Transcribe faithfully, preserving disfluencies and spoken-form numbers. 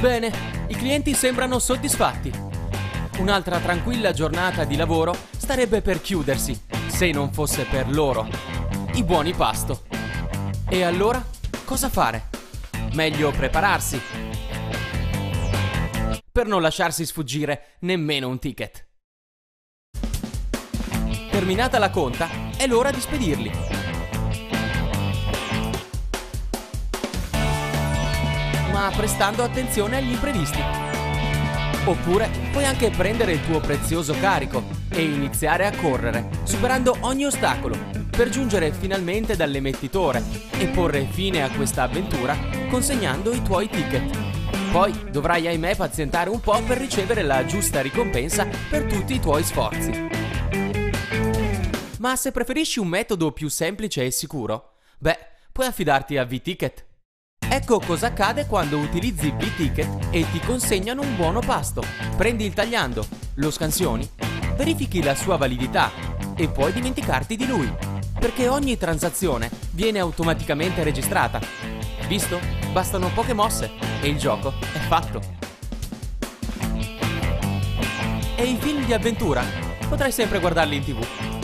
Bene, i clienti sembrano soddisfatti. Un'altra tranquilla giornata di lavoro starebbe per chiudersi, se non fosse per loro, i buoni pasto. E allora, cosa fare? Meglio prepararsi, per non lasciarsi sfuggire nemmeno un ticket. Terminata la conta, è l'ora di spedirli. Ma prestando attenzione agli imprevisti. Oppure puoi anche prendere il tuo prezioso carico e iniziare a correre, superando ogni ostacolo, per giungere finalmente dall'emettitore e porre fine a questa avventura consegnando i tuoi ticket. Poi dovrai ahimè pazientare un po' per ricevere la giusta ricompensa per tutti i tuoi sforzi. Ma se preferisci un metodo più semplice e sicuro, beh, puoi affidarti a V-Ticket. Ecco cosa accade quando utilizzi V-Ticket e ti consegnano un buono pasto. Prendi il tagliando, lo scansioni, verifichi la sua validità e puoi dimenticarti di lui, perché ogni transazione viene automaticamente registrata. Visto? Bastano poche mosse e il gioco è fatto. E i film di avventura? Potrai sempre guardarli in tivù.